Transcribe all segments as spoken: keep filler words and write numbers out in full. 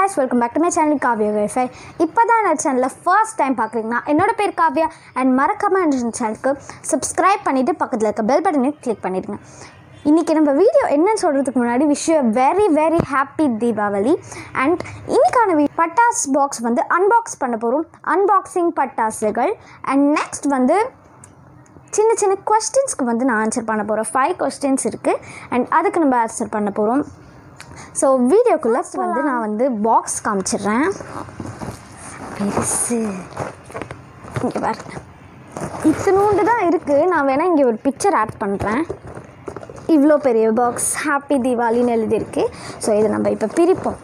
guys, welcome back to my channel Kavya Wi-Fi. இப்போதான் நான் சேனலில் ஃபர்ஸ்ட் டைம் பார்க்குறீங்கன்னா என்னோட பேர் காவ்யா அண்ட் மறக்காம இந்த சேனலுக்கு சப்ஸ்கிரைப் பண்ணிவிட்டு பக்கத்தில் இருக்க பெல் பட்டனையும் கிளிக் பண்ணிடுங்க. இன்றைக்கி நம்ம வீடியோ என்னன்னு சொல்கிறதுக்கு முன்னாடி wish you very very happy Deepavali. And இன்றைக்கான வீ பட்டாஸ் பாக்ஸ் வந்து அன்பாக்ஸ் பண்ண போகிறோம். அன்பாக்சிங் பட்டாசுகள். அண்ட் நெக்ஸ்ட் வந்து சின்ன சின்ன கொஸ்டின்ஸ்க்கு வந்து நான் ஆன்சர் பண்ண போகிறேன். ஃபைவ் கொஸ்டின்ஸ் இருக்குது அண்ட் அதுக்கு நம்ம ஆன்சர் பண்ண போகிறோம். ஸோ வீடியோக்குள்ளே வந்து நான் வந்து பாக்ஸ் காமிச்சிடுறேன். பெருசு இங்கே பாருங்க, இத்தினூண்டு தான் இருக்குது. நான் வேணால் இங்கே ஒரு பிக்சர் ஆட் பண்ணுறேன். இவ்வளோ பெரிய பாக்ஸ் ஹாப்பி தீபாவளின்னு எழுதியிருக்கு. ஸோ இதை நம்ம இப்போ பிரிப்போம்.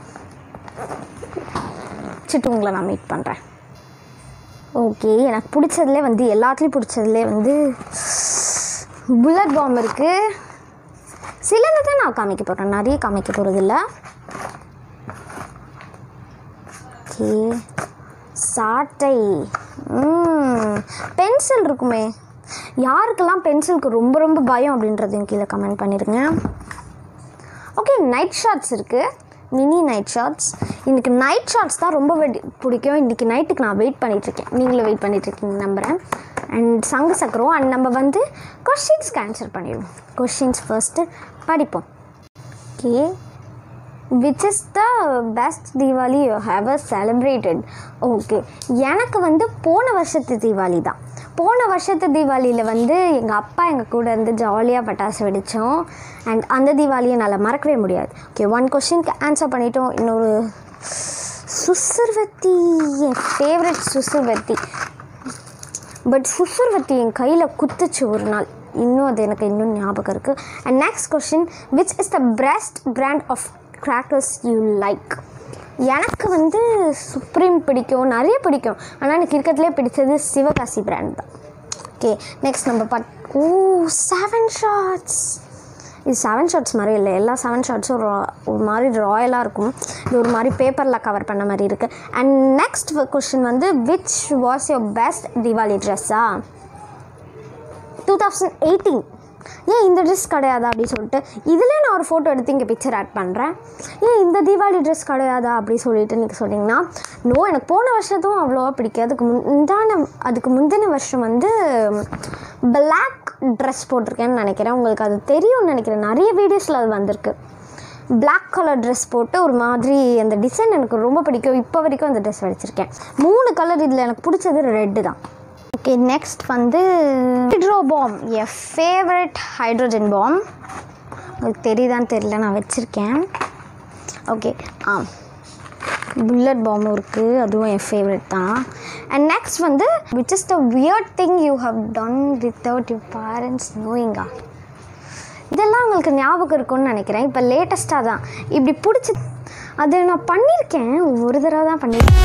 சிட்டு உங்களை நான் மீட் பண்ணுறேன். ஓகே, எனக்கு பிடிச்சதுலே வந்து எல்லாத்துலேயும் பிடிச்சதுலே வந்து புல்லட் பாம் இருக்குது. சிலது தான் நான் காமிக்க போகிறேன், நிறைய காமிக்க போகிறதில்ல. ஓகே, சாட்டை, பென்சில் இருக்குமே. யாருக்கெல்லாம் பென்சிலுக்கு ரொம்ப ரொம்ப பயம் அப்படின்றதையும் கீழே கமெண்ட் பண்ணிடுங்க. ஓகே, நைட் ஷார்ட்ஸ் இருக்குது, மினி நைட் ஷார்ட்ஸ். இன்றைக்கி நைட் ஷார்ட்ஸ் தான் ரொம்ப வெடி பிடிக்கும். இன்றைக்கி நைட்டுக்கு நான் வெயிட் பண்ணிகிட்ருக்கேன், நீங்களும் வெயிட் பண்ணிகிட்ருக்கீங்க நம்புகிறேன். அண்ட் சங்கு சக்கரம். அண்ட் நம்ம வந்து கொஷின்ஸ்க்கு ஆன்சர் பண்ணிடுவோம். கொஷின்ஸ் ஃபர்ஸ்ட்டு படிப்போம். Okay, which is the best Deepavali you have ever celebrated? Okay, எனக்கு வந்து போன வருஷத்து தீபாவளி தான். போன வருஷத்து தீபாவளியில் வந்து எங்கள் அப்பா எங்கள் கூட இருந்து ஜாலியாக பட்டாசு வெடித்தோம். அண்ட் அந்த தீபாவளியை என்னால் மறக்கவே முடியாது. ஓகே, ஒன் கொஷினுக்கு ஆன்சர் பண்ணிட்டோம். இன்னொரு சுசுர்வத்தி, என் ஃபேவரட் சுசுர்வத்தி. பட் சுசுர்வத்தி என் கையில் குத்துச்சு ஒரு நாள். இன்னும் அது எனக்கு இன்னும் ஞாபகம் இருக்குது. And next question, which is the best brand of crackers you like? எனக்கு வந்து சுப்ரீம் பிடிக்கும், நிறைய பிடிக்கும். ஆனால் எனக்கு இருக்கிறதுலே பிடிச்சது சிவகாசி பிராண்ட் தான். ஓகே, நெக்ஸ்ட் நம்ம பட் ஓ செவன் ஷார்ட்ஸ். இது செவன் ஷார்ட்ஸ் மாதிரி இல்லை, எல்லா செவன் ஷார்ட்ஸும் ஒரு மாதிரி ராயலாக இருக்கும். இது ஒரு மாதிரி பேப்பரில் கவர் பண்ண மாதிரி இருக்குது. அண்ட் நெக்ஸ்ட் கொஷின் வந்து, which was your best Deepavali ட்ரெஸ்ஸா? Two thousand eighteen. ஏன் இந்த ட்ரெஸ் கிடையாதா அப்படின்னு சொல்லிட்டு இதில் நான் ஒரு ஃபோட்டோ எடுத்து இங்கே பிக்சர் ஆட் பண்ணுறேன். ஏன் இந்த தீபாவளி ட்ரெஸ் கிடையாதா அப்படின்னு சொல்லிட்டு நீங்கள் சொன்னீங்கன்னா, நோ, எனக்கு போன வருஷத்தும் அவ்வளோவா பிடிக்கும். அதுக்கு முந்தான அதுக்கு முந்தின வருஷம் வந்து பிளாக் ட்ரெஸ் போட்டிருக்கேன்னு நினைக்கிறேன். உங்களுக்கு அது தெரியும்னு நினைக்கிறேன், நிறைய வீடியோஸில் அது வந்திருக்கு. பிளாக் கலர் ட்ரெஸ் போட்டு ஒரு மாதிரி அந்த டிசைன் எனக்கு ரொம்ப பிடிக்கும். இப்போ வரைக்கும் அந்த ட்ரெஸ் வச்சுருக்கேன். மூணு கலர், இதில் எனக்கு பிடிச்சது ரெட்டு தான். ஓகே, நெக்ஸ்ட் வந்து ஹைட்ரோ பாம், என் ஃபேவரட் ஹைட்ரோஜன் பாம். உங்களுக்கு தெரியுதான்னு தெரியல, நான் வச்சுருக்கேன். ஓகே, ஆ புல்லட் பாமும் இருக்குது, அதுவும் என் ஃபேவரட் தான். அண்ட் நெக்ஸ்ட் வந்து, which is the weird thing you have done without your parents நோயிங்கா? இதெல்லாம் உங்களுக்கு ஞாபகம் இருக்கும்னு நினைக்கிறேன். இப்போ லேட்டஸ்ட்டாக தான் இப்படி பிடிச்சி அது நான் பண்ணியிருக்கேன், ஒரு தடவை தான் பண்ணியிருக்கேன்.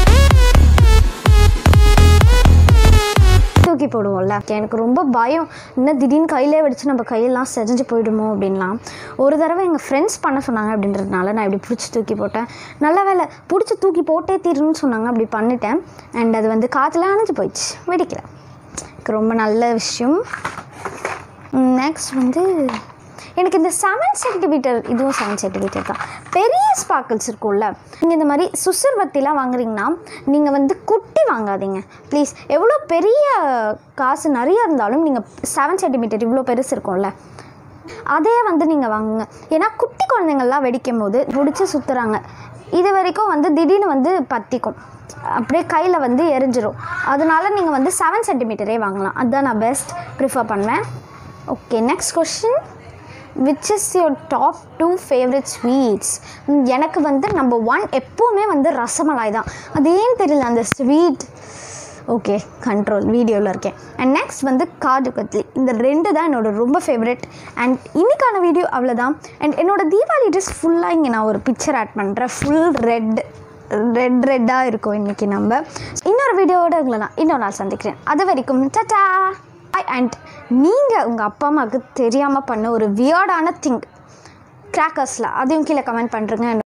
தூக்கி போடுவோம்ல, எனக்கு ரொம்ப பயம். இன்னும் திடீர்னு கையிலே வெடிச்சு நம்ம கையெல்லாம் செஞ்சு போயிடுமோ அப்படின்லாம். ஒரு தடவை எங்கள் ஃப்ரெண்ட்ஸ் பண்ண சொன்னாங்க அப்படின்றதுனால நான் இப்படி பிடிச்சி தூக்கி போட்டேன். நல்ல வேலை, பிடிச்சி தூக்கி போட்டே தீரணும்னு சொன்னாங்க, அப்படி பண்ணிட்டேன். அண்ட் அது வந்து காற்றுல அணைஞ்சு போயிடுச்சு, வெடிக்கல. எனக்கு ரொம்ப நல்ல விஷயம். நெக்ஸ்ட் வந்து எனக்கு இந்த செவன் சென்டிமீட்டர், இதுவும் செவன் சென்டிமீட்டர் தான். பெரிய ஸ்பார்க்கிள்ஸ் இருக்கும்ல, நீங்கள் இந்த மாதிரி சுசுர்வத்திலாம் வாங்குறீங்கன்னா நீங்கள் வந்து குட்டி வாங்காதீங்க ப்ளீஸ். எவ்வளோ பெரிய காசு நிறைய இருந்தாலும் நீங்கள் செவன் சென்டிமீட்டர் இவ்வளோ பெருசு இருக்கும்ல, அதே வந்து நீங்கள் வாங்குங்க. ஏன்னா குட்டி குழந்தைங்கள்லாம் வெடிக்கும் போது முடிச்சு சுற்றுறாங்க. இது வரைக்கும் வந்து திடீர்னு வந்து பற்றிக்கும், அப்படியே கையில் வந்து எரிஞ்சிரும். அதனால நீங்கள் வந்து செவன் சென்டிமீட்டரே வாங்கலாம். அதுதான் நான் பெஸ்ட் ப்ரிஃபர் பண்ணுவேன். Okay, next question, which is your top two favourite sweets? எனக்கு வந்து நம்பர் ஒன் எப்போவுமே வந்து ரசமலாய் தான். அது ஏன்னு தெரியல, அந்த ஸ்வீட். ஓகே, கண்ட்ரோல், வீடியோவில் இருக்கேன். அண்ட் நெக்ஸ்ட் வந்து காஜு கத்லி. இந்த ரெண்டு தான் என்னோடய ரொம்ப ஃபேவரெட். அண்ட் இன்றைக்கான வீடியோ அவ்வளோதான். அண்ட் என்னோடய தீபாவளி ட்ரெஸ் ஃபுல்லாக இங்கே நான் ஒரு பிக்சர் ஆட் பண்ணுறேன். ஃபுல் ரெட் ரெட் ரெட்டாக இருக்கும். இன்றைக்கி நம்ம இன்னொரு வீடியோவோட உங்களை நான் இன்னொரு நாள் சந்திக்கிறேன். அது வரைக்கும் டாடா. அண்ட் நீங்கள் உங்கள் அப்பா அம்மாவுக்கு தெரியாமல் பண்ண ஒரு வியர்டான திங் கிராக்கர்ஸில், அதையும் கீழே கமெண்ட் பண்ணுறேங்க.